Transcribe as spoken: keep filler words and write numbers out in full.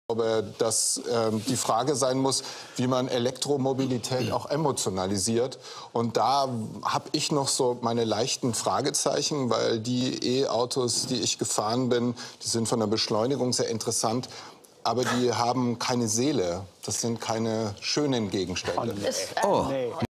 glaube, dass ähm, die Frage sein muss, wie man Elektromobilität auch emotionalisiert. Und da habe ich noch so meine leichten Fragezeichen, weil die E-Autos, die ich gefahren bin, die sind von der Beschleunigung sehr interessant. Aber die haben keine Seele. Das sind keine schönen Gegenstände. Oh.